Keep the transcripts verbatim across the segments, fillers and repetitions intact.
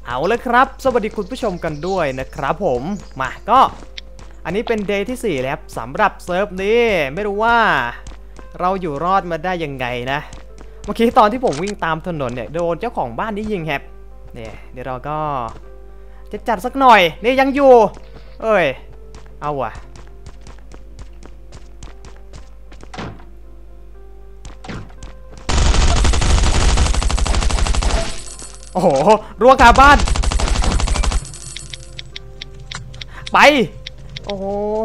เอาเลยครับสวัสดีคุณผู้ชมกันด้วยนะครับผมมาก็อันนี้เป็นเดย์ที่สี่แล้วสำหรับเซิร์ฟนี้ไม่รู้ว่าเราอยู่รอดมาได้ยังไงนะเมื่อกี้ตอนที่ผมวิ่งตามถนนเนี่ยโดนเจ้าของบ้านนี้ยิงแฮปเนี่ยเดี๋ยวเราก็จะจัดสักหน่อยนี่ยังอยู่เอ้ยเอาว่ะโอ้โหรั้วคาบ้านไปโอ้โห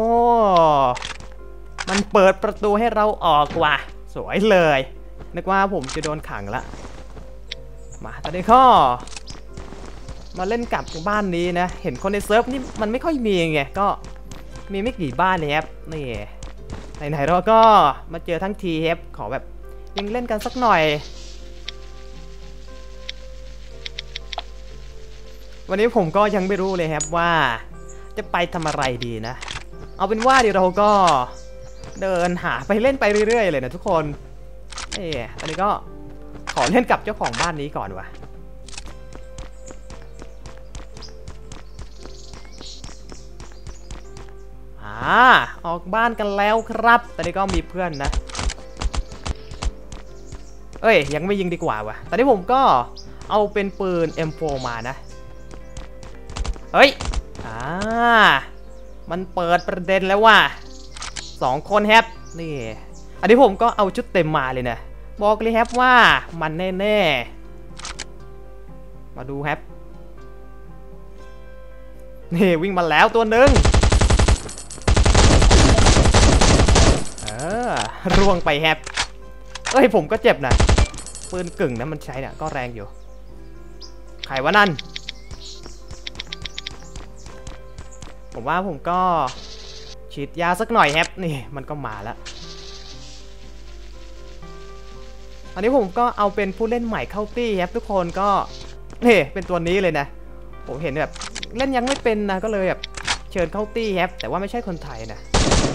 มันเปิดประตูให้เราออกว่ะสวยเลยนึกว่าผมจะโดนขังละมาตอนนี้ก็มาเล่นกับบ้านนี้นะเห็นคนในเซิร์ฟนี่มันไม่ค่อยมีไงก็มีไม่กี่บ้านเลยครับนี่ไหนๆเราก็มาเจอทั้งทีครับขอแบบยังเล่นกันสักหน่อยวันนี้ผมก็ยังไม่รู้เลยครับว่าจะไปทำอะไรดีนะเอาเป็นว่าเดี๋ยวเราก็เดินหาไปเล่นไปเรื่อยๆเลยนะทุกคนเอ๊ะตอนนี้ก็ขอเล่นกับเจ้าของบ้านนี้ก่อนวะอ่าออกบ้านกันแล้วครับตอนนี้ก็มีเพื่อนนะเอ้ยยังไม่ยิงดีกว่าวะตอนนี้ผมก็เอาเป็นปืน เอ็ม โฟร์ มานะเฮ้ยอ่ามันเปิดประเด็นแล้วว่ะสองคนแฮปนี่อันนี้ผมก็เอาชุดเต็มมาเลยนะบอกเลยแฮปว่ามันแน่ๆมาดูแฮปนี่วิ่งมาแล้วตัวหนึ่งเออร่วงไปแฮปเอ้ยผมก็เจ็บนะปืนกึ่งนะมันใช้เนี่ยก็แรงอยู่ใครวะนั่นผมว่าผมก็ฉีดยาสักหน่อยแฮปนี่มันก็มาแล้วอันนี้ผมก็เอาเป็นผู้เล่นใหม่เข้าตี้แฮปทุกคนก็นี่เป็นตัวนี้เลยนะผมเห็นแบบเล่นยังไม่เป็นนะก็เลยแบบเชิญเข้าตี้แฮปแต่ว่าไม่ใช่คนไทยนะ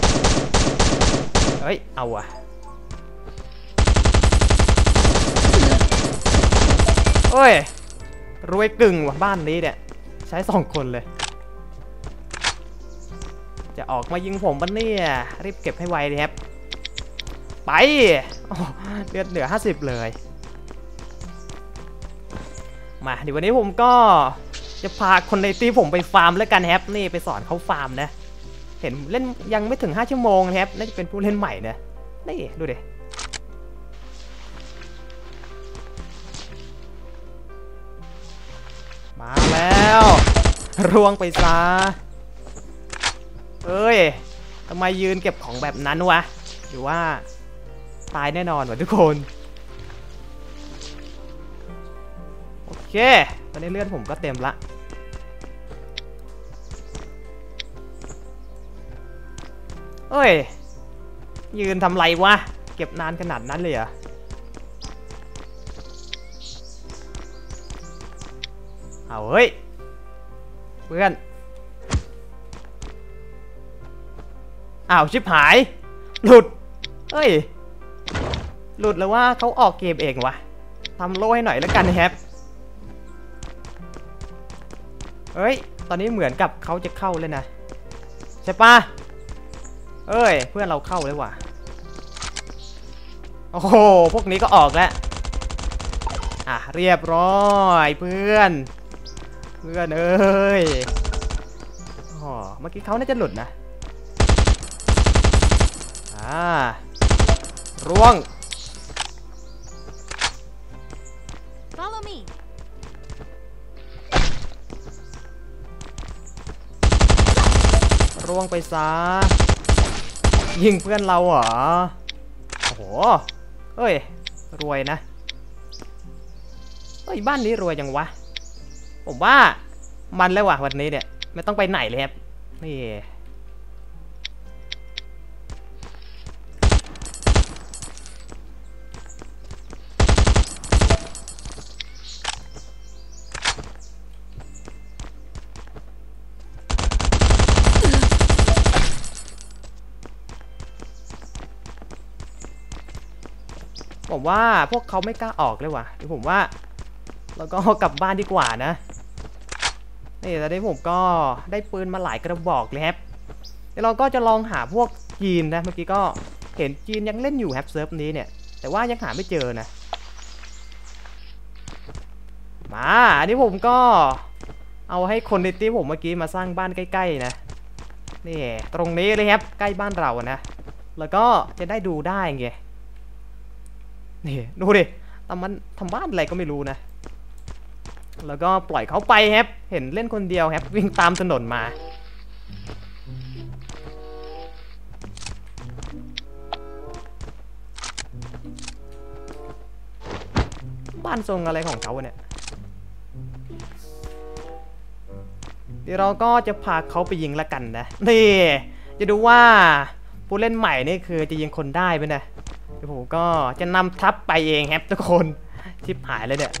เฮ้ยเอาอะโอ้ยรวยกึ่งว่ะบ้านนี้เนี่ยใช้สองคนเลยจะออกมายิงผมปะเนี่ยรีบเก็บให้ไวเลยครับไปเลือดเหลือห้าสิบเลยมาเดี๋ยววันนี้ผมก็จะพาคนในทีมผมไปฟาร์มแล้วกันครับนี่ไปสอนเขาฟาร์มนะเห็นเล่นยังไม่ถึงห้าชั่วโมงนะครับน่าจะเป็นผู้เล่นใหม่นะนี่ดูดิมาแล้วร่วงไปซะเอ้ยทำไมยืนเก็บของแบบนั้นวะหรือว่าตายแน่นอนวะทุกคนโอเคตอนนี้เลือดผมก็เต็มละเอ้ยยืนทำไรวะเก็บนานขนาดนั้นเลยเหรอเอาเฮ้ยเพื่อนอ้าวชิบหายหลุดเฮ้ยหลุดแล้วว่าเขาออกเกมเองวะทำโล่ให้หน่อยแล้วกันนะครับเฮ้ยตอนนี้เหมือนกับเขาจะเข้าเลยนะใช่ปะเอ้ยเพื่อนเราเข้าเลยว่ะโอ้โหพวกนี้ก็ออกแล้วอ่ะเรียบร้อยเพื่อนเพื่อนเอ้ยอ๋อเมื่อกี้เขาน่าจะหลุดนะอ่าร่วง Follow me ร่วงไปซะยิงเพื่อนเราเหรอโอ้โหเอ้ยรวยนะเอ้ยบ้านนี้รวยจังวะผมว่ามันแล้วว่ะวันนี้เนี่ยไม่ต้องไปไหนเลยครับนี่ผมว่าพวกเขาไม่กล้าออกเลยว่ะเดี๋ยวผมว่าเราก็กลับบ้านดีกว่านะนี่ตอนนี้ผมก็ได้ปืนมาหลายกระบอกเลยครับเดี๋ยวเราก็จะลองหาพวกจีนนะเมื่อกี้ก็เห็นจีนยังเล่นอยู่ครับเซิร์ฟนี้เนี่ยแต่ว่ายังหาไม่เจอนะมาอันนี้ผมก็เอาให้คนในที่ผมเมื่อกี้มาสร้างบ้านใกล้ๆนะนี่ตรงนี้เลยครับใกล้บ้านเรานะแล้วก็จะได้ดูได้ไงนี่ดูดิทำมันทำบ้านอะไรก็ไม่รู้นะแล้วก็ปล่อยเขาไปครับเห็นเล่นคนเดียวครับวิ่งตามถนนมาบ้านทรงอะไรของเขาเนี่ยเดี๋ยวเราก็จะพาเขาไปยิงละกันนะนี่จะดูว่าผู้เล่นใหม่นี่คือจะยิงคนได้ไหมนะเดี๋ยวผมก็จะนำทัพไปเองครับทุกคนชิบหายเลยเนี่ย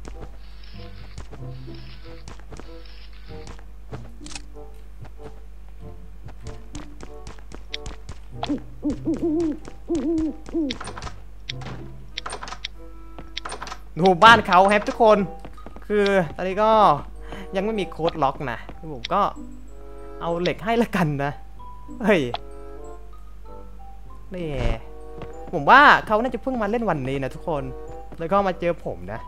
ดูบ้านเขาครับทุกคนคือตอนนี้ก็ยังไม่มีโค้ดล็อกนะผมก็เอาเหล็กให้ละกันนะเฮ้ยนี่ผมว่าเขาน่าจะเพิ่งมาเล่นวันนี้นะทุกคนแล้วก็มาเจอผมนะ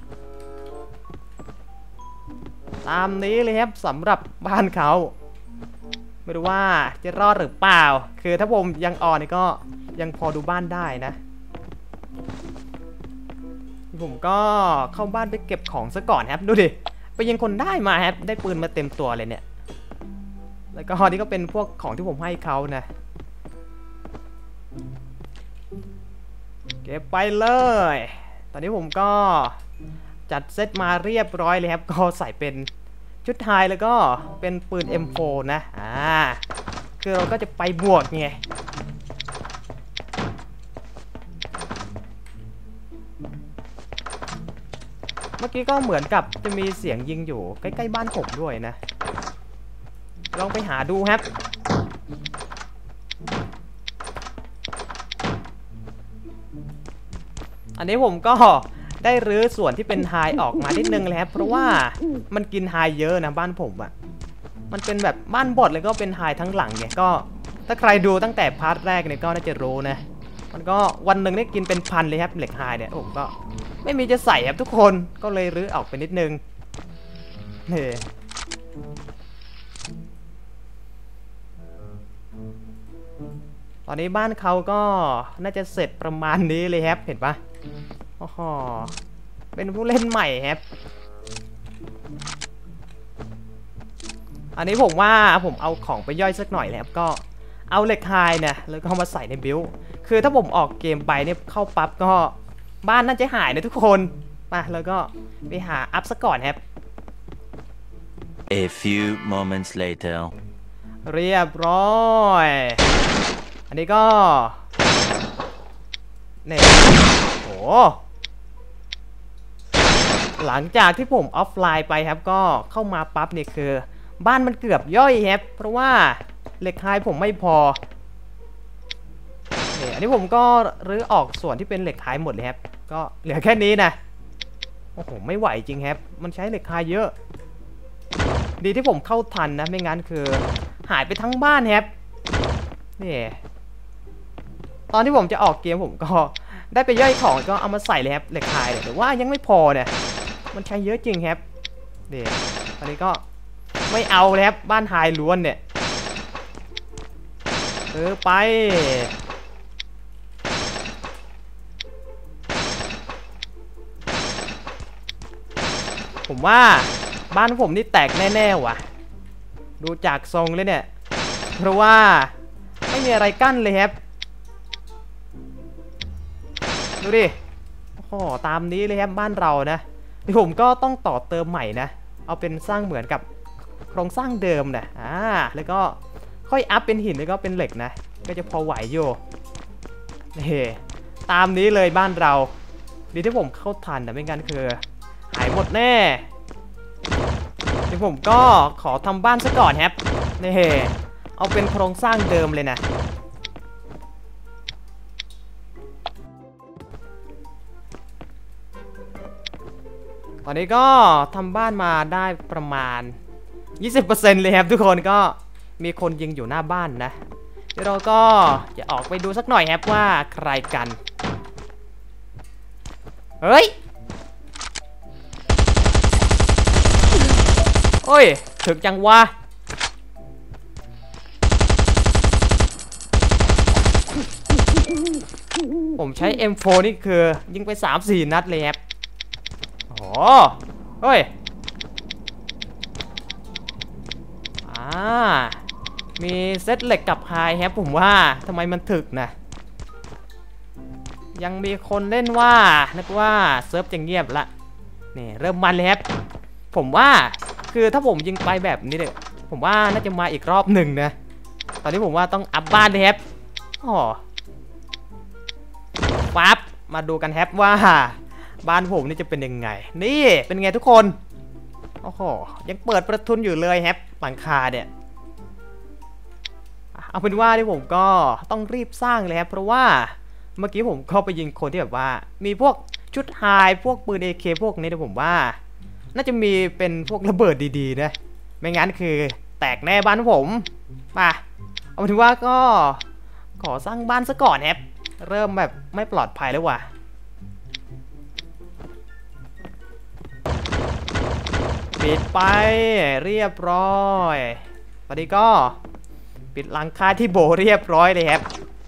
ตามนี้เลยครับสำหรับบ้านเขาไม่รู้ว่าจะรอดหรือเปล่าคือถ้าผมยังอ่อนนี่ก็ยังพอดูบ้านได้นะผมก็เข้าบ้านไปเก็บของซะก่อนครับดูดิไปยิงคนได้มาครับได้ปืนมาเต็มตัวเลยเนี่ยแล้วก็นี่ก็เป็นพวกของที่ผมให้เขานะเก็บไปเลยตอนนี้ผมก็จัดเซตมาเรียบร้อยเลยครับก็ใส่เป็นชุดไทยแล้วก็เป็นปืน เอ็ม โฟร์ นะอ่าคือเราก็จะไปบวกไงเมื่อกี้ก็เหมือนกับจะมีเสียงยิงอยู่ใกล้ๆบ้านผมด้วยนะลองไปหาดูครับอันนี้ผมก็ได้รื้อส่วนที่เป็นไฮออกมานิดนึงเลยครับเพราะว่ามันกินไฮเยอะนะบ้านผมอะมันเป็นแบบบ้านบดเลยก็เป็นไฮทั้งหลังเนี่ยก็ถ้าใครดูตั้งแต่พาร์ทแรกเนี่ยก็น่าจะรู้นะมันก็วันหนึ่งได้กินเป็นพันเลยครับเหล็กไฮเนี่ยผมก็ไม่มีจะใส่ครับทุกคนก็เลยรื้อออกไปนิดนึงนี่ตอนนี้บ้านเขาก็น่าจะเสร็จประมาณนี้เลยครับเห็นปะโอ้โหเป็นผู้เล่นใหม่ครับอันนี้ผมว่าผมเอาของไปย่อยสักหน่อยแล้วก็เอาเหล็กไฮเนี่ยแล้วก็มาใส่ในบิลคือถ้าผมออกเกมไปเนี่ยเข้าปั๊บก็บ้านน่าจะหายนะทุกคนไปแล้วก็ไปหาอัพซะก่อนครับ A few moments later เรียบร้อยอันนี้ก็เนี่ยโอ้หลังจากที่ผมออฟไลน์ไปครับก็เข้ามาปั๊บเนี่ยคือบ้านมันเกือบย่อยครับเพราะว่าเหล็กไฮผมไม่พอเนี่ยอันนี้ผมก็รื้อออกส่วนที่เป็นเหล็กไฮหมดเลยครับก็เหลือแค่นี้นะโอ้โหไม่ไหวจริงครับมันใช้เหล็กไฮเยอะดีที่ผมเข้าทันนะไม่งั้นคือหายไปทั้งบ้านครับนี่ตอนที่ผมจะออกเกมผมก็ได้ไปย่อยของก็เอามาใส่เลยครับเหล็กไฮเนี่ยแต่ว่ายังไม่พอเนี่ยมันใช้เยอะจริงครับนี่ตอนนี้ก็ไม่เอาเลยครับบ้านไฮล้วนเนี่ยเออไปผมว่าบ้านผมนี่แตกแน่ๆว่ะดูจากทรงเลยเนี่ยเพราะว่าไม่มีอะไรกั้นเลยครับดูดิโอ้โหตามนี้เลยครับบ้านเรานะที่ผมก็ต้องต่อเติมใหม่นะเอาเป็นสร้างเหมือนกับโครงสร้างเดิมนะอ่าแล้วก็ค่อยอัพเป็นหินแล้วก็เป็นเหล็กนะก็จะพอไหวอยู่นี่ตามนี้เลยบ้านเราดีที่ผมเข้าทันแต่ไม่งั้นคือหายหมดแน่เดี๋ยวผมก็ขอทำบ้านซะก่อนครับนี่เอาเป็นโครงสร้างเดิมเลยนะตอนนี้ก็ทำบ้านมาได้ประมาณยี่สิบเปอร์เซ็นต์เลยครับทุกคนก็มีคนยิงอยู่หน้าบ้านนะเดี๋ยวเราก็จะออกไปดูสักหน่อยครับว่าใครกันเฮ้ยโอ้ยถึกจังวะผมใช้ เอ็ม โฟร์ นี่คือยิงไป สามสี่ นัดเลยครับโอ้เฮ้ยอ่ามีเซตเหล็กกับไฮครับผมว่าทำไมมันถึกนะยังมีคนเล่นว่านึกว่าเซิร์ฟจะเงียบละนี่เริ่มมันเลยครับผมว่าคือถ้าผมยิงไปแบบนี้เนี่ยผมว่าน่าจะมาอีกรอบหนึ่งนะตอนนี้ผมว่าต้องอัพบ้านเลยครับอ๋อปั๊บมาดูกันครับว่าบ้านผมนี่จะเป็นยังไงนี่เป็นไงทุกคนโอ้โหยังเปิดประทุนอยู่เลยครับหลังคาเนี่ยเอาเป็นว่าที่ผมก็ต้องรีบสร้างเลยครับเพราะว่าเมื่อกี้ผมเข้าไปยิงคนที่แบบว่ามีพวกชุดไฮพวกปืน เอ เค พวกนี้นะผมว่าน่าจะมีเป็นพวกระเบิดดีๆนะไม่งั้นคือแตกแน่บ้านผมมาเอาเป็นว่าก็ขอสร้างบ้านซะก่อนครับเริ่มแบบไม่ปลอดภัยแล้วว่ะปิดไปเรียบร้อยตอนนี้ก็ปิดหลังคาที่โบเรียบร้อยเลยครับ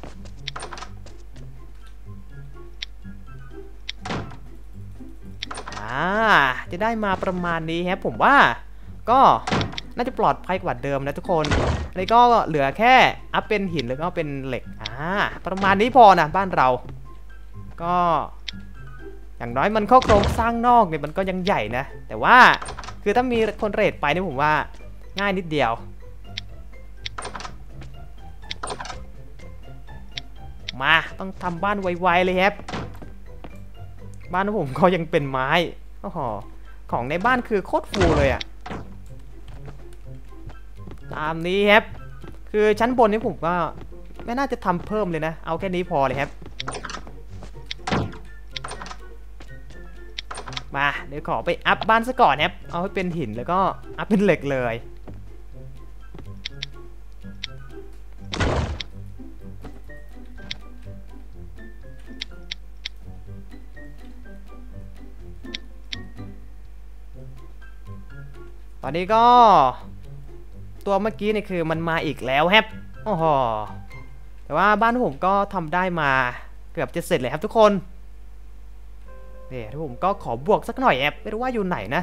อ่าจะได้มาประมาณนี้ครับผมว่าก็น่าจะปลอดภัยกว่าเดิมนะทุกคนอันนี้ก็เหลือแค่อัพเป็นหินแล้วก็เป็นเหล็กอ่าประมาณนี้พอนะบ้านเราก็อย่างน้อยมันเข้าโครงสร้างนอกเนี่ยมันก็ยังใหญ่นะแต่ว่าคือถ้ามีคนเรทไปนี่ผมว่าง่ายนิดเดียวมาต้องทำบ้านไวๆเลยครับบ้านของผมก็ยังเป็นไม้โอ้โหของในบ้านคือโคตรฟูเลยอะตามนี้ครับคือชั้นบนนี้ผมก็ไม่น่าจะทำเพิ่มเลยนะเอาแค่นี้พอเลยครับมาเดี๋ยวขอไปอัพบ้านซะก่อนครับเอาให้เป็นหินแล้วก็อัพเป็นเหล็กเลยตอนนี้ก็ตัวเมื่อกี้นี่คือมันมาอีกแล้วครับโอ้โหแต่ว่าบ้านผมก็ทำได้มาเกือบจะเสร็จเลยครับทุกคนนี่ที่ผมก็ขอบวกสักหน่อยแอบไม่รู้ว่าอยู่ไหนนะ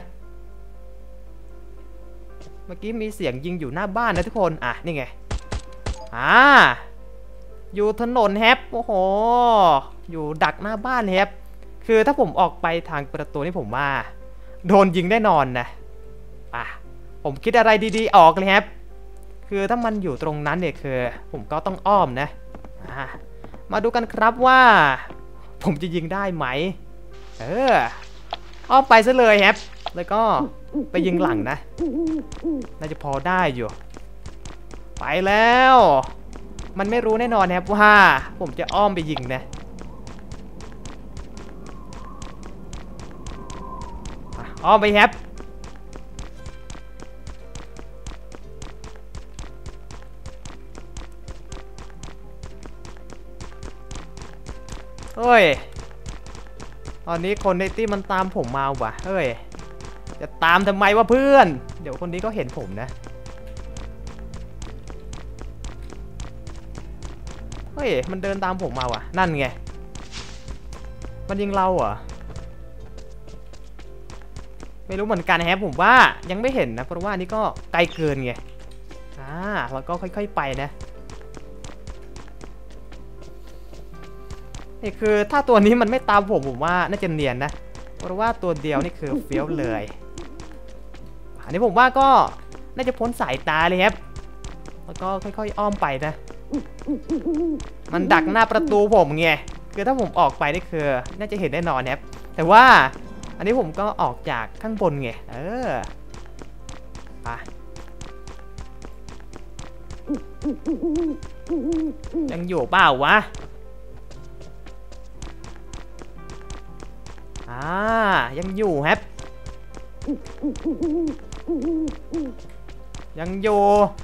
เมื่อกี้มีเสียงยิงอยู่หน้าบ้านนะทุกคนอ่ะนี่ไงอ่าอยู่ถนนแฮปโอ้โหอยู่ดักหน้าบ้านแฮปคือถ้าผมออกไปทางประตูนี่ผมว่าโดนยิงแน่นอนนะอ่ะผมคิดอะไรดีๆออกเลยครับคือถ้ามันอยู่ตรงนั้นเนี่ยคือผมก็ต้องอ้อมนะอ่ะมาดูกันครับว่าผมจะยิงได้ไหมเอออ้อมไปซะเลยครับแล้วก็ไปยิงหลังนะน่าจะพอได้อยู่ไปแล้วมันไม่รู้แน่นอนครับว่าผมจะอ้อมไปยิงนะอ้อมไปครับเฮ้ยตอนนี้คนในตี้มันตามผมมาว่ะเฮ้ยจะตามทำไมวะเพื่อนเดี๋ยวคนนี้ก็เห็นผมนะเฮ้ยมันเดินตามผมมาว่ะนั่นไงมันยิงเราเหรอไม่รู้เหมือนกันแฮะผมว่ายังไม่เห็นนะเพราะว่านี่ก็ไกลเกินไงอ่าเราก็ค่อยๆไปนะนี่คือถ้าตัวนี้มันไม่ตามผมผมว่าน่าจะเนียนนะเพราะว่าตัวเดียวนี่คือเฟี้ยวเลยอันนี้ผมว่าก็น่าจะพ้นสายตาเลยครับแล้วก็ค่อยๆอ้อมไปนะมันดักหน้าประตูผมไงคือถ้าผมออกไปนี่คือน่าจะเห็นแน่นอนครับแต่ว่าอันนี้ผมก็ออกจากข้างบนไงเออไปยังอยู่เปล่าวะอ่ายังอยู่ครับยังอยู่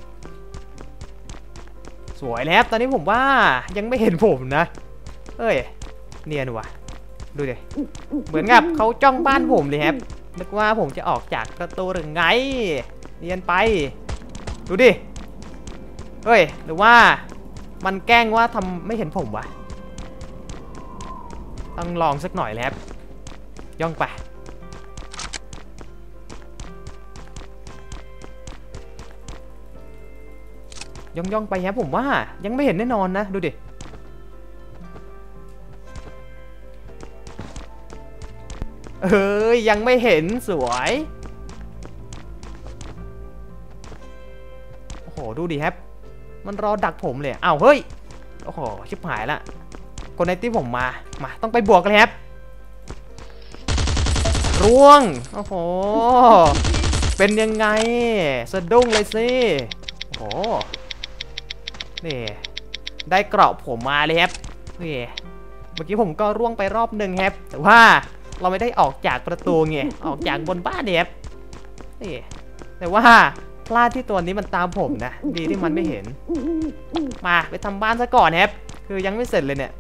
สวยแล้วตอนนี้ผมว่ายังไม่เห็นผมนะเอ้ยเนียนว่ะดูดิเหมือนกับเขาจ้องบ้านผมเลยครับนึกว่าผมจะออกจากประตูหรือไงเนียนไปดูดิเฮ้ยหรือว่ามันแกล้งว่าทำไม่เห็นผมวะต้องลองสักหน่อยแล้วครับย่องไปย่องย่องไปครับผมว่ายังไม่เห็นแน่นอนนะดูดิเอ้ยยังไม่เห็นสวยโอ้โหดูดิครับมันรอดักผมเลยอ้าวเฮ้ยโอ้โหชิบหายละคนในที่ผมมามาต้องไปบวกเลยครับร่วงโอ้โหเป็นยังไงสะดุ้งเลยสิโอ้โหนี่ได้เกราะผมมาเลยครับนี่เมื่อกี้ผมก็ร่วงไปรอบหนึ่งครับแต่ว่าเราไม่ได้ออกจากประตูไงออกจากบนบ้านเนี่ยครับนี่แต่ว่าพลาดที่ตัวนี้มันตามผมนะดีที่มันไม่เห็นมาไปทำบ้านซะก่อนครับคือยังไม่เสร็จเลยเนี่ย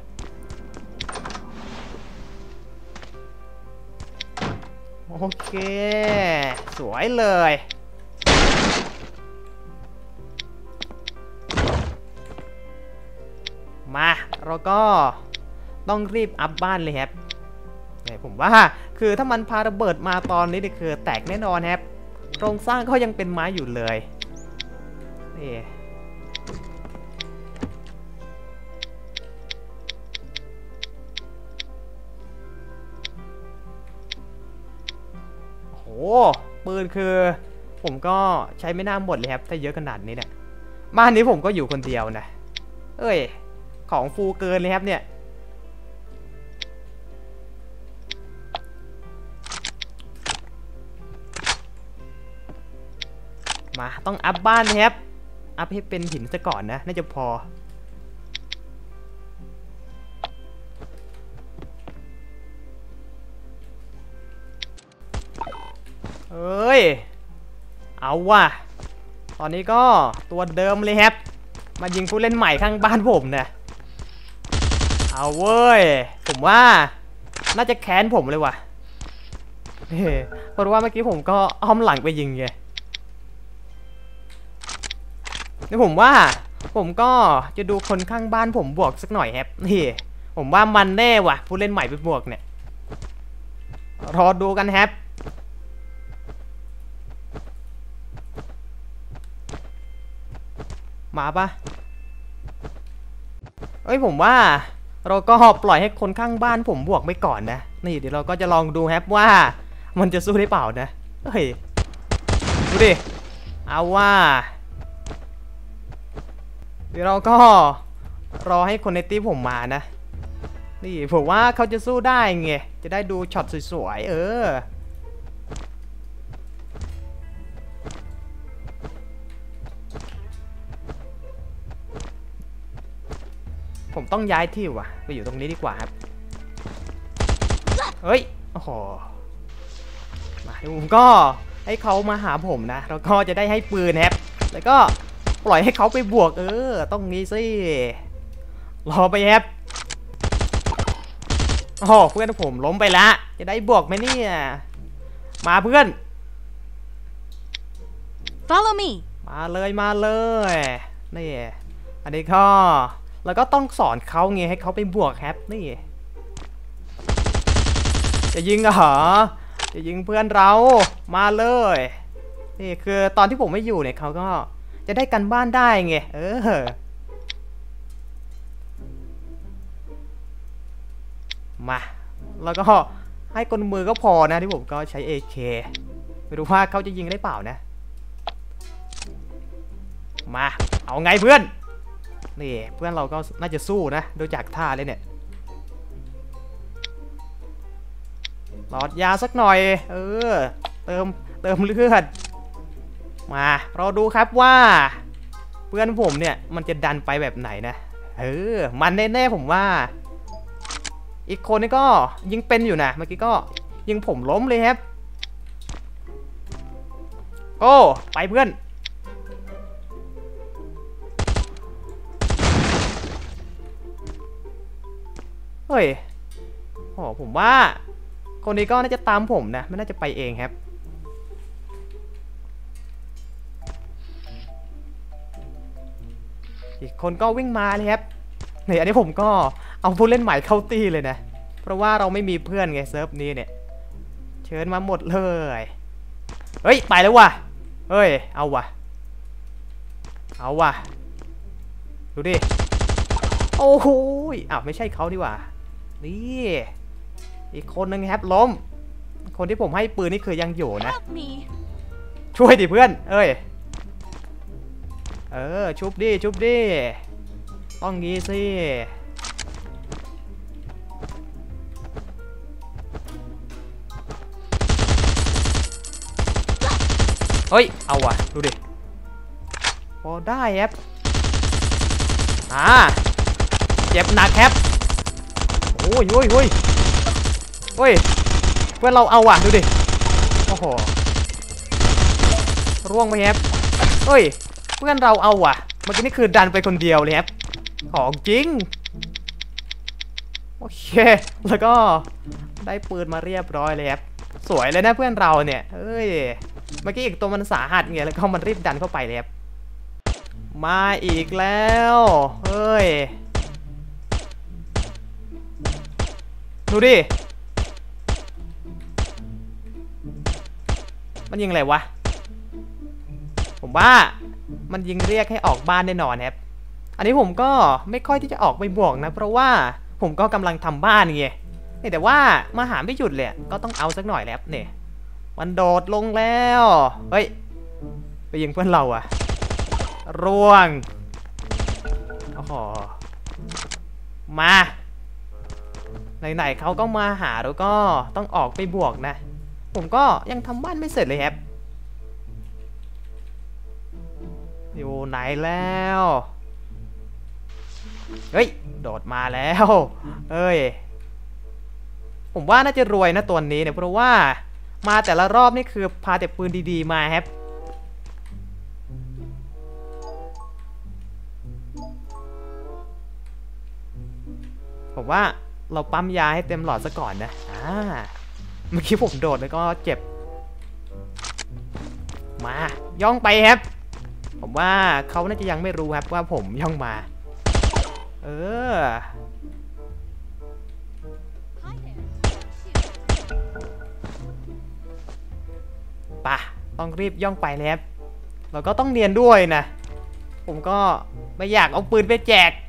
โอเคสวยเลยมาเราก็ต้องรีบอัพบ้านเลยครับผมว่าคือถ้ามันพาระเบิดมาตอนนี้นี่คือแตกแน่นอนครับโครงสร้างเขายังเป็นไม้อยู่เลยนี่โอ้โหปืนคือผมก็ใช้ไม่น่าหมดเลยครับถ้าเยอะขนาดนี้เนี่ยบ้านนี้ผมก็อยู่คนเดียวนะเอ้ยของฟูเกินเลยครับเนี่ยมาต้องอัพบ้านนะครับอัพให้เป็นหินซะก่อนนะน่าจะพอเอ้ยเอาว่ะตอนนี้ก็ตัวเดิมเลยครับมายิงผู้เล่นใหม่ข้างบ้านผมนะเอาเว้ยผมว่าน่าจะแค้นผมเลยว่ะเพราะว่าเมื่อกี้ผมก็อ้อมหลังไปยิงไงนี่ผมว่าผมก็จะดูคนข้างบ้านผมบวกสักหน่อยครับนี่ผมว่ามันแน่ว่ะผู้เล่นใหม่ไปบวกเนี่ยรอดูกันครับมาปะเอ้ยผมว่าเราก็ปล่อยให้คนข้างบ้านผมบวกไปก่อนนะนี่เดี๋ยวเราก็จะลองดูครับว่ามันจะสู้ได้เปล่านะเฮ้ยดูดิเอาว่าเดี๋ยวเราก็รอให้คนในทีมผมมานะนี่ผมว่าเขาจะสู้ได้ไงจะได้ดูช็อตสวยๆเออผมต้องย้ายที่ว่ะไปอยู่ตรงนี้ดีกว่าครับเฮ้ยโอ้โหมาผมก็ให้เขามาหาผมนะแล้วก็จะได้ให้ปืนครับแล้วก็ปล่อยให้เขาไปบวกเออต้องนี้สิรอไปครับโอ้โหเพื่อนผมล้มไปละจะได้บวกไหมเนี่ยมาเพื่อน Follow me มาเลยมาเลยนี่อันนี้ก็แล้วก็ต้องสอนเขาไงให้เขาไปบวกครับนี่จะยิงเหรอจะยิงเพื่อนเรามาเลยนี่คือตอนที่ผมไม่อยู่เนี่ยเขาก็จะได้กันบ้านได้ไงเออมาแล้วก็ให้กลมือก็พอนะที่ผมก็ใช้ เอ เค ไม่รู้ว่าเขาจะยิงได้เปล่านะมาเอาไงเพื่อนนี่เพื่อนเราก็น่าจะสู้นะดูจากท่าเลยเนี่ยหลอดยาสักหน่อยเออเติมเติมเลือดมาเราดูครับว่าเพื่อนผมเนี่ยมันจะดันไปแบบไหนนะเออมันแน่ๆผมว่าอีกคนนี่ก็ยิงเป็นอยู่นะเมื่อกี้ก็ยิงผมล้มเลยครับโอ้ไปเพื่อนเฮ้ยโอ้ผมว่าคนนี้ก็น่าจะตามผมนะไม่น่าจะไปเองครับอีกคนก็วิ่งมาเลยครับนี่อันนี้ผมก็เอาผู้เล่นใหม่เข้าตีเลยนะเพราะว่าเราไม่มีเพื่อนไงเซิร์ฟนี้เนี่ยเชิญมาหมดเลยเฮ้ยไปแล้วว่ะเฮ้ยเอาว่ะเอาว่ะดูดิโอ้โหอ้าวไม่ใช่เขาดีกว่านี่อีกคนนึงครับล้มคนที่ผมให้ปืนนี่คือยังอยู่นะ Help me. ช่วยดิเพื่อนเอ้ยเออชุบดิชุบดิต้องงี้สิเฮ้ยเอาว่ะดูดิพอได้ครับอ่าเจ็บหนักครับโอ้ยโอ้ยโอ้ยโอ้ยเพื่อนเราเอาว่ะดูดิโอ้โหร่วงไปครับเฮ้ยเพื่อนเราเอาว่ะเมื่อกี้นี่คือดันไปคนเดียวเลยครับของจริงโอเคแล้วก็ได้ปืนมาเรียบร้อยเลยครับสวยเลยนะเพื่อนเราเนี่ยเฮ้ยเมื่อกี้อีกตัวมันสาหัสไงแล้วก็มันรีบดันเข้าไปเลยครับมาอีกแล้วเฮ้ยดูดิมันยิงอะไรวะผมว่ามันยิงเรียกให้ออกบ้านแน่นอนครับอันนี้ผมก็ไม่ค่อยที่จะออกไปบวกนะเพราะว่าผมก็กำลังทำบ้านไงนี่แต่ว่ามาหาไม่หยุดเลยก็ต้องเอาสักหน่อยแล้วเนี่ยมันโดดลงแล้วเฮ้ยไปยิงเพื่อนเราอะร่วงโอ้โหมาไหนๆเขาก็มาหาแล้วก็ต้องออกไปบวกนะผมก็ยังทำบ้านไม่เสร็จเลยครับอยู่ไหนแล้วเฮ้ยโดดมาแล้วเอ้ยผมว่าน่าจะรวยนะตัวนี้เนี่ยเพราะว่ามาแต่ละรอบนี่คือพาแต่ปืนดีๆมาครับผมว่าเราปั๊มยาให้เต็มหลอดซะก่อนนะอ่าเมื่อกี้ผมโดดแล้วก็เจ็บมาย่องไปครับผมว่าเขาน่าจะยังไม่รู้ครับว่าผมย่องมาเออ Hi there. ป่ะต้องรีบย่องไปเลยครับเราก็ต้องเรียนด้วยนะผมก็ไม่อยากเอาปืนไปแจก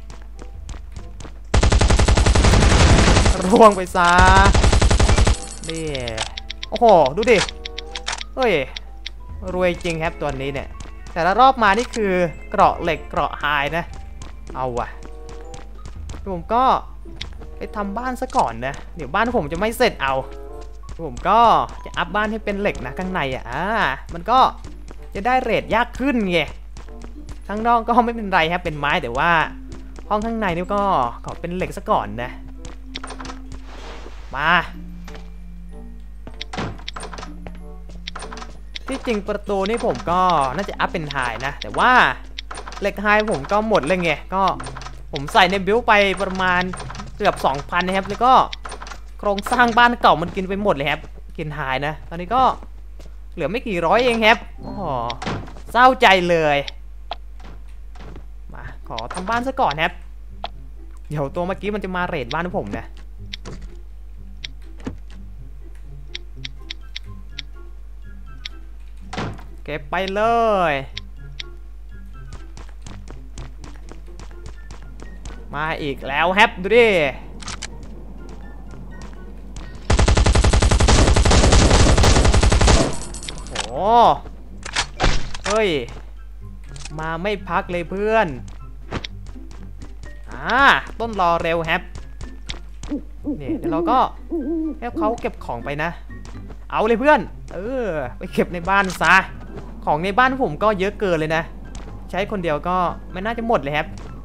ร่วงไปซะนี่โอ้โหดูดิเฮ้ยรวยจริงครับตัวนี้เนี่ยแต่ละรอบมานี่คือเกราะเหล็กเกราะไฮนะเอาว่ะผมก็ไปทำบ้านซะก่อนนะเดี๋ยวบ้านผมจะไม่เสร็จเอาผมก็จะอัพบ้านให้เป็นเหล็กนะข้างในอ่ะอ่ามันก็จะได้เรทยากขึ้นไงข้างนอกก็ไม่เป็นไรครับเป็นไม้แต่ว่าห้องข้างในนี่ก็ขอเป็นเหล็กซะก่อนนะมาที่จริงประตูนี่ผมก็น่าจะอัพเป็นไฮนะแต่ว่าเหล็กไฮผมก็หมดเลยไงก็ผมใส่ในบิลไปประมาณเกือบ สองพัน นะครับแล้วก็โครงสร้างบ้านเก่ามันกินไปหมดเลยครับกินไฮนะตอนนี้ก็เหลือไม่กี่ร้อยเองครับโอ้โหเศร้าใจเลยมาขอทำบ้านซะก่อนครับเดี๋ยวตัวเมื่อกี้มันจะมาเรทบ้านผมนะเก็บไปเลยมาอีกแล้วแฮปดูดิโอ้โหเฮ้ยมาไม่พักเลยเพื่อนอ่าต้นรอเร็วแฮปนี่เดี๋ยวเราก็ให้เขาเก็บของไปนะเอาเลยเพื่อนเออไปเก็บในบ้านซะของในบ้านผมก็เยอะเกินเลยนะใช้คนเดียวก็ไม่น่าจะหมดเลยครับ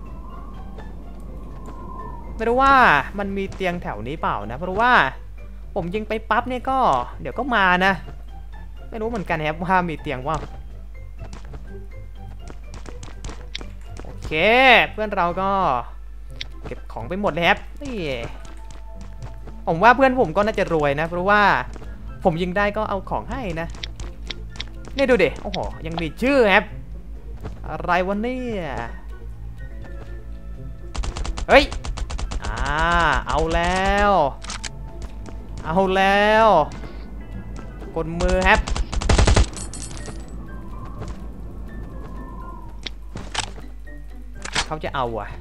ไม่รู้ว่ามันมีเตียงแถวนี้เปล่านะเพราะว่าผมยิงไปปั๊บเนี่ยก็เดี๋ยวก็มานะไม่รู้เหมือนกันครับว่ามีเตียงว่าโอเคเพื่อนเราก็เก็บของไปหมดเลยครับนี่ผมว่าเพื่อนผมก็น่าจะรวยนะเพราะว่าผมยิงได้ก็เอาของให้นะนี่ดูดิโอ้โหยังมีชื่อครับอะไรวะเนี่ยเฮ้ยอ่าเอาแล้วเอาแล้วกดมือครับเขาจะเอาอะ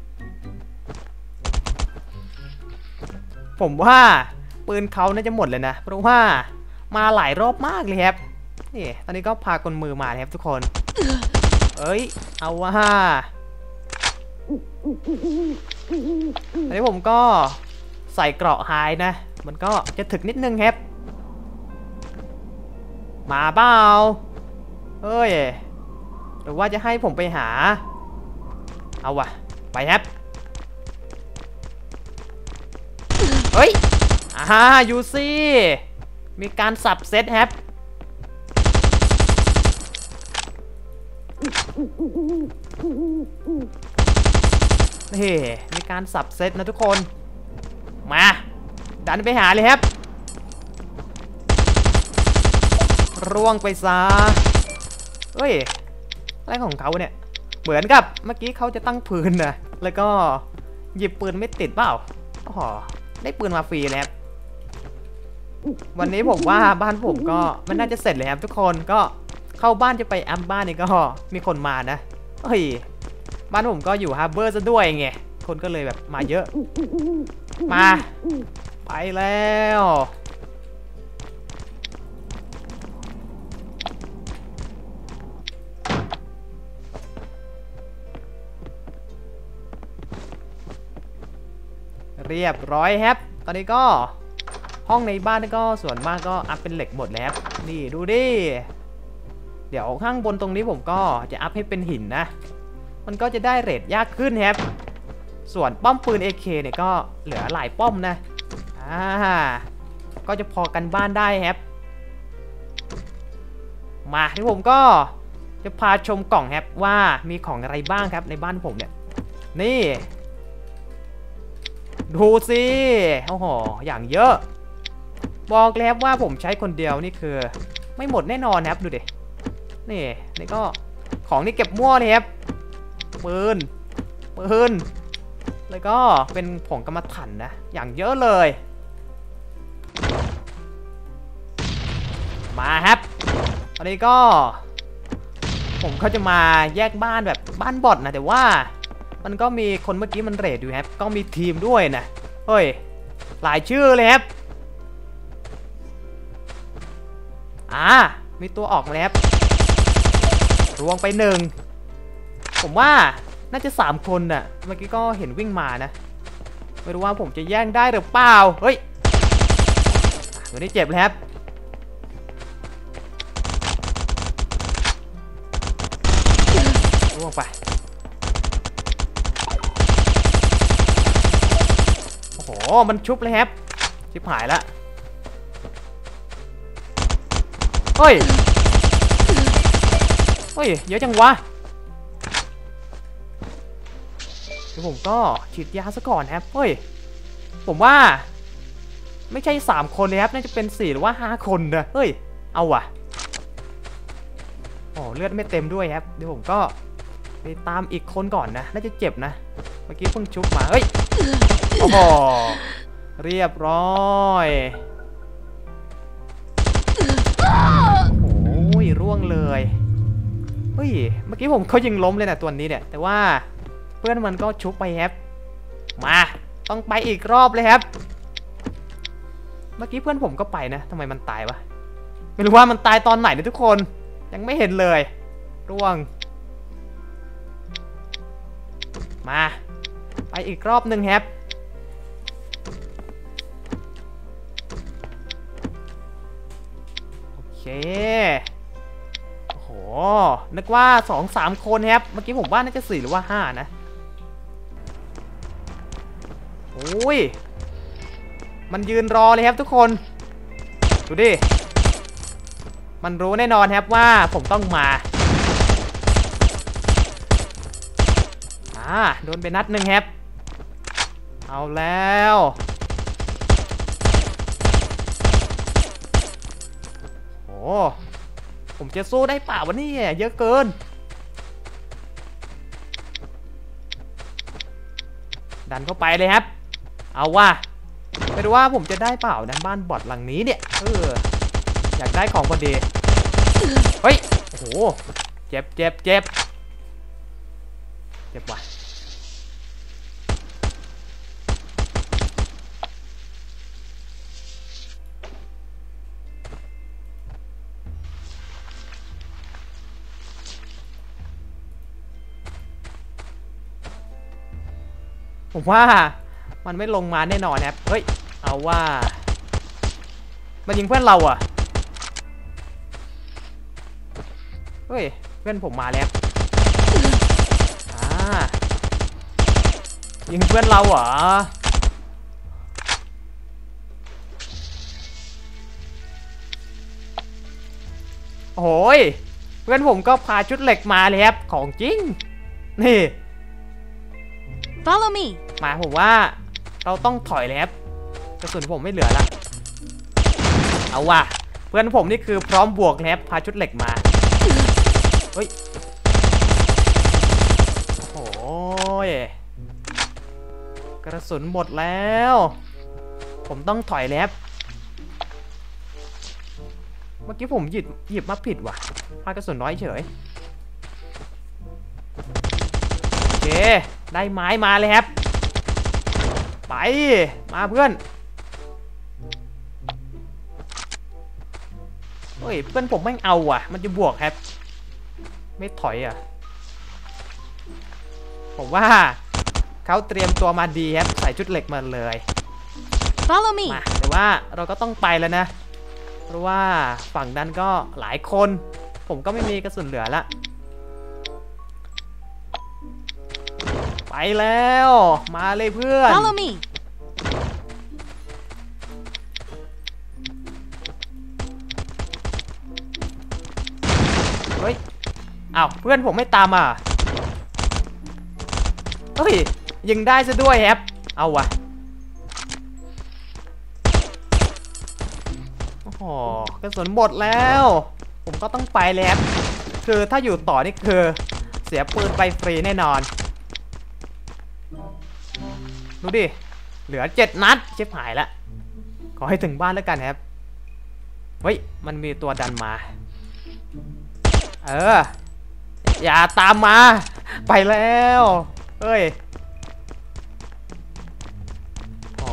ผมว่าปืนเขาน่าจะหมดเลยนะเพราะว่ามาหลายรอบมากเลยครับนี่ตอนนี้ก็พากลมือมาครับทุกคนเอ้ยเอาว่าตอนนี้ผมก็ใส่เกราะไฮนะมันก็จะถึกนิดนึงครับมาเปล่าเอ้ยหรือว่าจะให้ผมไปหาเอาวะไปครับเฮ้ยอ่ายูซี่มีการสับเซตครับนี่มีการสับเซตนะทุกคนมาดันไปหาเลยครับร่วงไปซะเฮ้ยอะไรของเขาเนี่ยเหมือนกับเมื่อกี้เขาจะตั้งปืนนะแล้วก็หยิบปืนไม่ติดเปล่าอ๋อได้ปืนมาฟรีแล้ววันนี้ผมว่าบ้านผมก็มันน่าจะเสร็จเลยครับทุกคนก็เข้าบ้านจะไปอัพบ้านนี่ก็มีคนมานะเฮ้ยบ้านผมก็อยู่ฮาร์เบอร์ซะด้วยไงคนก็เลยแบบมาเยอะมาไปแล้วเรียบร้อยครับตอนนี้ก็ห้องในบ้านก็ส่วนมากก็อัพเป็นเหล็กหมดแล้วนี่ดูดิเดี๋ยวข้างบนตรงนี้ผมก็จะอัพให้เป็นหินนะมันก็จะได้เรทยากขึ้นครับส่วนป้อมปืน เอ เค เนี่ยก็เหลือหลายป้อมนะอ่าก็จะพอกันบ้านได้ครับมาที่ผมก็จะพาชมกล่องครับว่ามีของอะไรบ้างครับในบ้านผมเนี่ยนี่ดูสิโอ้โหอย่างเยอะบอกแล้วว่าผมใช้คนเดียวนี่คือไม่หมดแน่นอนครับดูดินี่นี่ก็ของนี่เก็บมั่วเลยครับปืนปืนแล้วก็เป็นผงกรรมฐานนะอย่างเยอะเลยมาครับตอนนี้ก็ผมเขาจะมาแยกบ้านแบบบ้านบอทนะแต่ว่ามันก็มีคนเมื่อกี้มันเรทอยู่ครับก็มีทีมด้วยนะเฮ้ยหลายชื่อเลยครับอ่ามีตัวออกมาแล้วครับรวงไปหนึ่งผมว่าน่าจะสามคนน่ะเมื่อกี้ก็เห็นวิ่งมานะไม่รู้ว่าผมจะแย่งได้หรือเปล่าเฮ้ยตัวนี้เจ็บเลยครับรวงไปโอ้โหมันชุบเลยครับชิบหายละเฮ้ยเฮ้ยเยอะจังวะเดี๋ยวผมก็ฉีดยาซะก่อนครับเฮ้ยผมว่าไม่ใช่สามคนเลยครับน่าจะเป็นสี่หรือว่าห้าคนนะเฮ้ยเอาว่ะโอ้เลือดไม่เต็มด้วยครับเดี๋ยวผมก็ไปตามอีกคนก่อนนะน่าจะเจ็บนะเมื่อกี้เพิ่งชุบมาเฮ้ยโอ้โหเรียบร้อยโอ้ยร่วงเลยเฮ้ยเมื่อกี้ผมเขายิงล้มเลยนะตัวนี้เนี่ยแต่ว่าเพื่อนมันก็ชุบไปครับมาต้องไปอีกรอบเลยครับเมื่อกี้เพื่อนผมก็ไปนะทำไมมันตายวะไม่รู้ว่ามันตายตอนไหนนะทุกคนยังไม่เห็นเลยร่วงมาไปอีกรอบหนึ่งครับโอเคโอ้โหนึกว่า สองสาม คนครับเมื่อกี้ผมว่าน่าจะสี่หรือว่าห้านะโอ้ยมันยืนรอเลยครับทุกคนดูดิมันรู้แน่นอนครับว่าผมต้องมาอ่าโดนไปนัดหนึ่งครับเอาแล้วผมจะสู้ได้เปล่าวะเนี่ยเยอะเกินดันเข้าไปเลยครับเอาว่าไม่รู้ว่าผมจะได้เปล่านะบ้านบอทหลังนี้เนี่ยเอออยากได้ของพอดีเฮ้ยโอ้โหเจ็บเจ็บเจ็บเจ็บว่ะผมว่ามันไม่ลงมาแน่นอนครับเฮ้ยเอาว่ามันยิงเพื่อนเราอ่ะเฮ้ยเพื่อนผมมาแล้วอ่ายิงเพื่อนเราเหรอโอ้ยเพื่อนผมก็พาชุดเหล็กมาเลยครับของจริงนี่ Follow me. มาผมว่าเราต้องถอยเลยครับกระสุนผมไม่เหลือละเอาว่ะเพื่อนผมนี่คือพร้อมบวกแล้วพาชุดเหล็กมาเฮ้ยโอ้ยกระสุนหมดแล้วผมต้องถอยแล้วเมื่อกี้ผมหยิบหยิบมาผิดว่ะพากระสุนน้อยเฉยโอเคได้ไม้มาเลยครับไปมาเพื่อนเฮ้ยเพื่อนผมไม่เอาอ่ะมันจะบวกครับไม่ถอยอ่ะผมว่าเขาเตรียมตัวมาดีครับใส่ชุดเหล็กมาเลย Follow me. มาแต่ว่าเราก็ต้องไปแล้วนะเพราะว่าฝั่งนั้นก็หลายคนผมก็ไม่มีกระสุนเหลือละไปแล้วมาเลยเพื่อน Follow me. เฮ้ยอ้าวเพื่อนผมไม่ตามอ่ะเฮ้ยยิงได้ซะด้วยแฮปเอาวะโอ้โหกระสุนหมดแล้วผมก็ต้องไปแล้ว คือถ้าอยู่ต่อนี่คือเสียปืนไปฟรีแน่นอนดูดิเหลือเจ็ดนัดเจ็บหายละขอให้ถึงบ้านแล้วกันครับเฮ้ยมันมีตัวดันมาเอออย่าตามมาไปแล้วเฮ้ยอ๋อ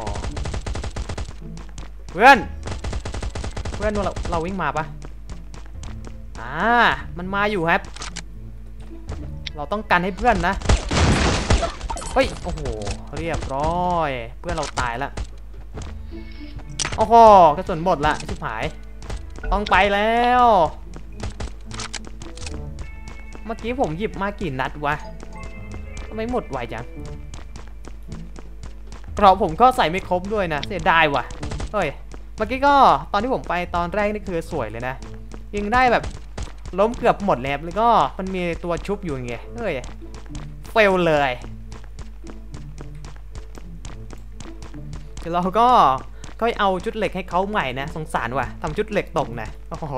เพื่อนเพื่อนเราเราวิ่งมาปะอ่ามันมาอยู่ครับเราต้องกันให้เพื่อนนะเฮ้ยโอ้โหเรียบร้อยเพื่อนเราตายแล้วโอ้โหกระสุนหมดละชิบหายต้องไปแล้วเมื่อกี้ผมหยิบมากี่นัดวะทำไมหมดไวจังกรอบผมก็ใส่ไม่ครบด้วยนะเสียดายว่ะเฮ้ยเมื่อกี้ก็ตอนที่ผมไปตอนแรกนี่คือสวยเลยนะยิงได้แบบล้มเกือบหมดแล้วแล้วก็มันมีตัวชุบอยู่ไงเฮ้ยเฟลเลยเดี๋ยวเราก็ค่อยเอาชุดเหล็กให้เขาใหม่นะสงสารว่ะทำชุดเหล็กตกนะโอ้โห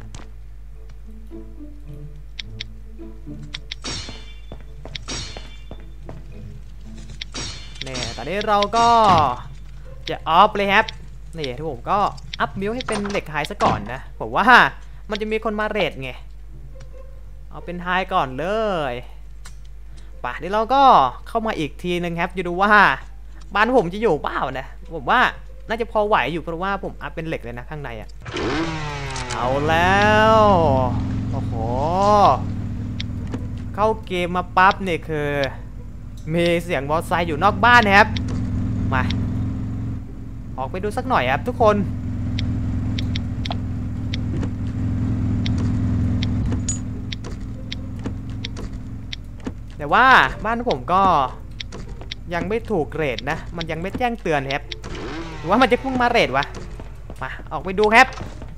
เนี่ยตอนนี้เราก็จะออฟเลยครับนี่ที่ผมก็อัพบิลให้เป็นเหล็กไฮซะก่อนนะผมว่ามันจะมีคนมาเรทไงเอาเป็นไฮก่อนเลยป่ะนี่เราก็เข้ามาอีกทีนึงครับจะดูว่าบ้านผมจะอยู่เปล่านะผมว่าน่าจะพอไหวอยู่เพราะว่าผมอัพเป็นเหล็กเลยนะข้างในอ่ะเอาแล้วโอ้โหเข้าเกมมาปั๊บเนี่ยคือมีเสียงมอเตอร์ไซค์อยู่นอกบ้านนะครับมาออกไปดูสักหน่อยครับทุกคนแต่ว่าบ้านผมก็ยังไม่ถูกเรทนะมันยังไม่แจ้งเตือนครับหรือว่ามันจะพุ่งมาเรทวะมาออกไปดูครับ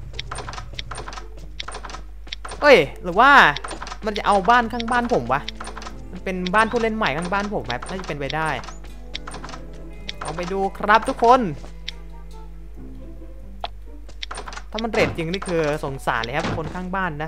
เอ้ยหรือว่ามันจะเอาบ้านข้างบ้านผมวะมันเป็นบ้านผู้เล่นใหม่ข้างบ้านผมครับน่าจะเป็นไปได้ออกไปดูครับทุกคนถ้ามันเรทจริงนี่คือสงสารเลยครับคนข้างบ้านนะ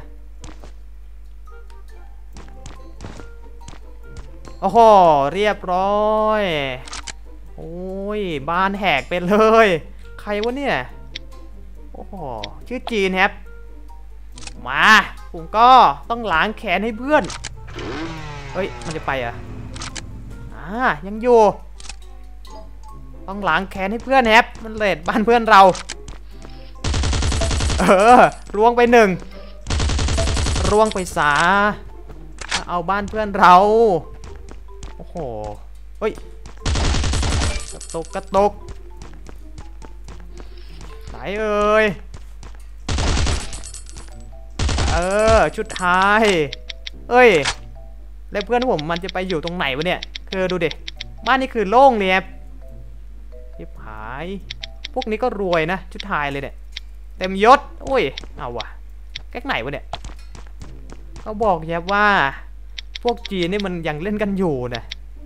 โอ้โหเรียบร้อยโอ้ยบ้านแหกไปเลยใครวะเนี่ยโอ้โหชื่อจีนครับมาผมก็ต้องล้างแค้นให้เพื่อนเฮ้ยมันจะไปอ่ะอ่ายังอยู่ต้องล้างแค้นให้เพื่อนครับมันเลดบ้านเพื่อนเราเออร่วงไปหนึ่งร่วงไปสาเอาบ้านเพื่อนเราโอ้โหเฮ้ยกระตุกกระตุกไหนเอ่ยเออชุดท้ายเอ้ยแล้วเพื่อนผมมันจะไปอยู่ตรงไหนวะเนี่ยคือดูดิบ้านนี่คือโล่งเลยครับยิบหายพวกนี้ก็รวยนะชุดท้ายเลยเนี่ยเต็มยศโอ้ยเอาวะแก๊กไหนวะเนี่ยเขาบอกแยบว่าพวกจีนนี่มันยังเล่นกันอยู่นะ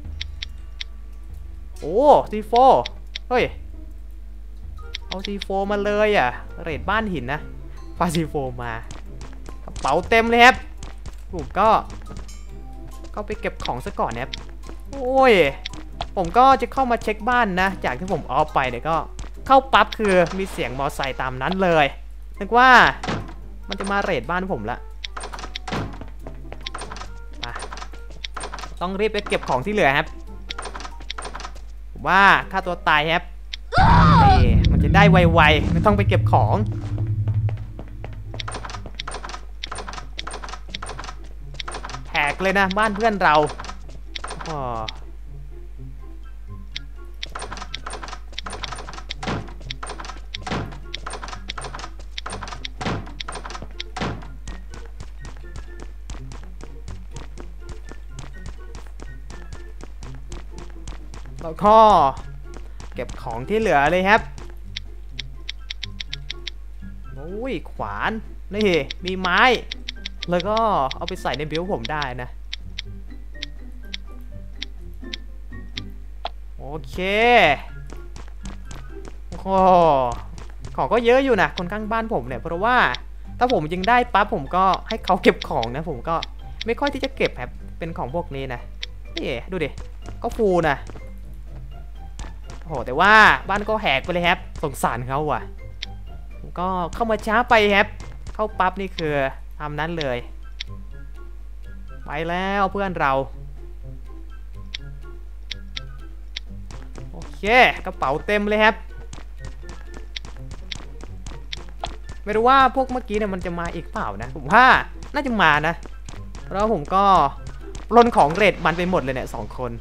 โอ้ซีโฟเฮ้ยเอาซีโฟมาเลยอ่ะเรทบ้านหินนะพาซีโฟมากระเป๋าเต็มเลยครับผมก็ก็ไปเก็บของซะก่อนนะครับโอ้ยผมก็จะเข้ามาเช็คบ้านนะจากที่ผมออฟไปเนี่ยก็เข้าปั๊บคือมีเสียงมอไซค์ตามนั้นเลยนึกว่ามันจะมาเรทบ้านผมละมาต้องรีบไปเก็บของที่เหลือครับผมว่าค่าตัวตายครับนี่มันจะได้ไวๆไม่ต้องไปเก็บของแหกเลยนะบ้านเพื่อนเราอ๋อแล้วก็เก็บของที่เหลือเลยครับโอ้ยขวานนี่มีไม้แล้วก็เอาไปใส่ในบิลผมได้นะโอเคโอ้โหของก็เยอะอยู่นะคนข้างบ้านผมเนี่ยเพราะว่าถ้าผมยิงได้ปั๊บผมก็ให้เขาเก็บของนะผมก็ไม่ค่อยที่จะเก็บครับเป็นของพวกนี้นะนี่ดูดิก็ฟูนะโอ้โหแต่ว่าบ้านก็แหกไปเลยครับสงสารเขาว่ะผมก็เข้ามาช้าไปครับเข้าปั๊บนี่คือทำนั้นเลยไปแล้วเพื่อนเราโอเคกระเป๋าเต็มเลยครับไม่รู้ว่าพวกเมื่อกี้เนี่ยมันจะมาอีกเปล่านะผมว่าน่าจะมานะแล้วผมก็ปล้นของเรทมันไปหมดเลยเนี่ยสองคน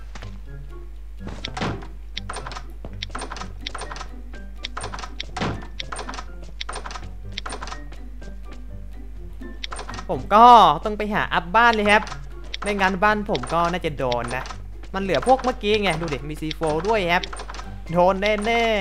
ผมก็ต้องไปหาอัพบ้านเลยครับไม่งั้นบ้านผมก็น่าจะโดนนะมันเหลือพวกเมื่อกี้ไงดูดิมีซีโฟด้วยครับโดนแน่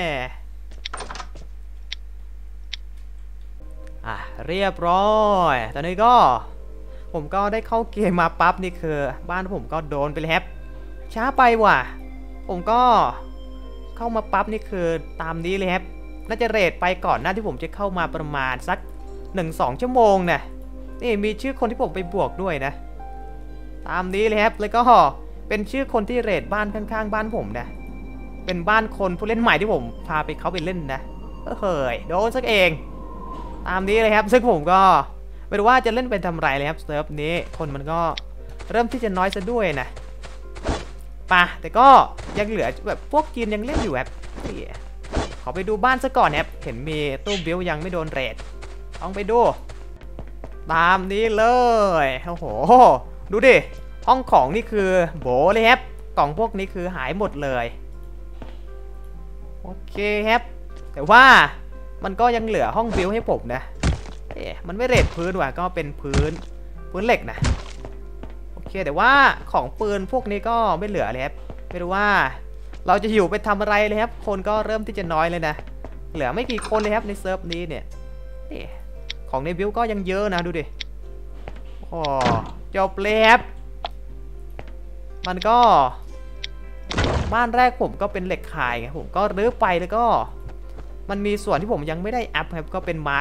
ๆอ่ะเรียบร้อยตอนนี้ก็ผมก็ได้เข้าเกมมาปั๊บนี่คือบ้านผมก็โดนไปเลยครับช้าไปว่ะผมก็เข้ามาปั๊บนี่คือตามนี้เลยครับน่าจะเรทไปก่อนหน้าที่ผมจะเข้ามาประมาณสัก หนึ่งถึงสอง ชั่วโมงนะนี่มีชื่อคนที่ผมไปบวกด้วยนะตามนี้เลยครับแล้วก็เป็นชื่อคนที่เรทบ้านข้างๆบ้านผมนะเป็นบ้านคนผู้เล่นใหม่ที่ผมพาไปเขาไปเล่นนะเฮ้ยโดนสักเองตามนี้เลยครับซึ่งผมก็ไม่รู้ว่าจะเล่นเป็นทำไรเลยครับเซิร์ฟนี้คนมันก็เริ่มที่จะน้อยซะด้วยนะป่ะแต่ก็ยังเหลือแบบพวกจีนยังเล่นอยู่ครับขอไปดูบ้านซะก่อนครับเห็นมีตู้บิลยังไม่โดนเรทต้องไปดูตามนี้เลยโอ้โหดูดิห้องของนี่คือโบเลยครับกล่องพวกนี้คือหายหมดเลยโอเคครับแต่ว่ามันก็ยังเหลือห้องบิลให้ผมนะเอ๊ะมันไม่เรทพื้นว่ะก็เป็นพื้นพื้นเหล็กนะโอเคแต่ว่าของปืนพวกนี้ก็ไม่เหลือเลยครับไม่รู้ว่าเราจะอยู่ไปทำอะไรเลยครับคนก็เริ่มที่จะน้อยเลยนะเหลือไม่กี่คนเลยครับในเซิร์ฟนี้เนี่ยของในบิลก็ยังเยอะนะดูดิโอ้จบเลยครับมันก็บ้านแรกผมก็เป็นเหล็กขายไงผมก็รื้อไปแล้วก็มันมีส่วนที่ผมยังไม่ได้อัพครับก็เป็นไม้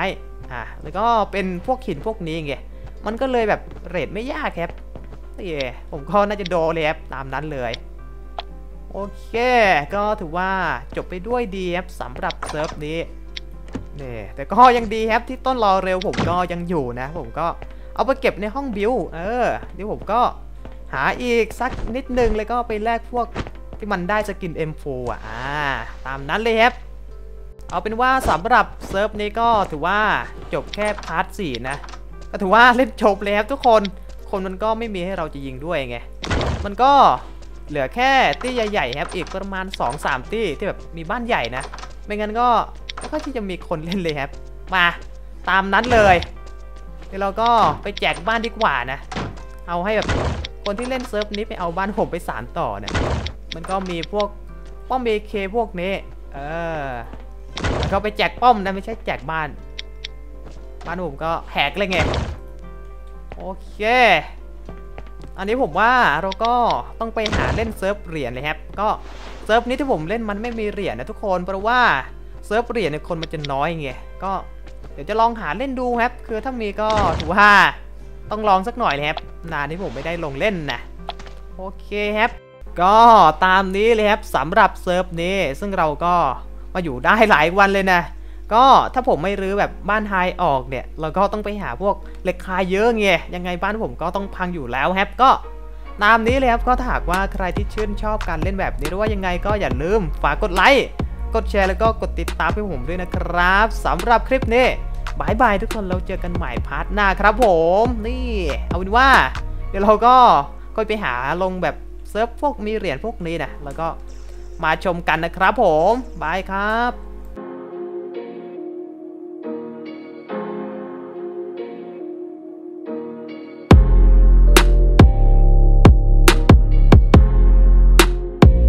อ่ะแล้วก็เป็นพวกหินพวกนี้ไงมันก็เลยแบบเรทไม่ยากครับนี่ผมก็น่าจะโดนเลยครับตามนั้นเลยโอเคก็ถือว่าจบไปด้วยดีครับสำหรับเซิร์ฟนี้นี่แต่ก็ยังดีครับที่ต้นรอเร็วผมก็ยังอยู่นะผมก็เอาไปเก็บในห้องบิวเออเดี๋ยวผมก็หาอีกสักนิดนึงแล้วก็ไปแลกพวกที่มันได้สกิน เอ็ม โฟร์ อ่ะอ่าตามนั้นเลยครับเอาเป็นว่าสำหรับเซิร์ฟนี้ก็ถือว่าจบแค่พาร์ทสี่นะก็ถือว่าเล่นจบเลยครับทุกคนคนมันก็ไม่มีให้เราจะยิงด้วยไงมันก็เหลือแค่ตี้ใหญ่ๆครับอีกประมาณ สองสาม ตี้ที่แบบมีบ้านใหญ่นะไม่งั้นก็ไม่ค่อยที่จะมีคนเล่นเลยครับมาตามนั้นเลยเดี๋ยวเราก็ไปแจกบ้านดีกว่านะเอาให้แบบคนที่เล่นเซิร์ฟนี้ไปเอาบ้านผมไปสานต่อเนี่ยมันก็มีพวกป้อม เอ เค พวกนี้เออแล้วก็ไปแจกป้อมนะไม่ใช่แจกบ้านบ้านผมก็แหกเลยไงโอเคอันนี้ผมว่าเราก็ต้องไปหาเล่นเซิร์ฟเหรียญเลยครับก็เซิร์ฟนี้ที่ผมเล่นมันไม่มีเหรียญนะทุกคนเพราะว่าเซิร์ฟเหรียญเนี่ยคนมันจะน้อยไงก็เดี๋ยวจะลองหาเล่นดูครับคือถ้ามีก็ถือว่าต้องลองสักหน่อยเลยครับนานที่ผมไม่ได้ลงเล่นนะโอเคครับก็ตามนี้เลยครับสำหรับเซิร์ฟนี้ซึ่งเราก็มาอยู่ได้หลายวันเลยนะก็ถ้าผมไม่รื้อแบบบ้านไฮออกเนี่ยเราก็ต้องไปหาพวกเหล็กคายเยอะไงยังไงบ้านผมก็ต้องพังอยู่แล้วครับก็ตามนี้เลยครับก็ถ้าหากว่าใครที่ชื่นชอบการเล่นแบบนี้หรือว่ายังไงก็อย่าลืมฝากกดไลค์กดแชร์แล้วก็กดติดตามให้ผมด้วยนะครับสำหรับคลิปนี้บายบายทุกคนเราเจอกันใหม่พาร์ทหน้าครับผมนี่เอาเป็นว่าเดี๋ยวเราก็ค่อยไปหาลงแบบเซิร์ฟพวกมีเหรียญพวกนี้นะแล้วก็มาชมกันนะครับผมบายครับ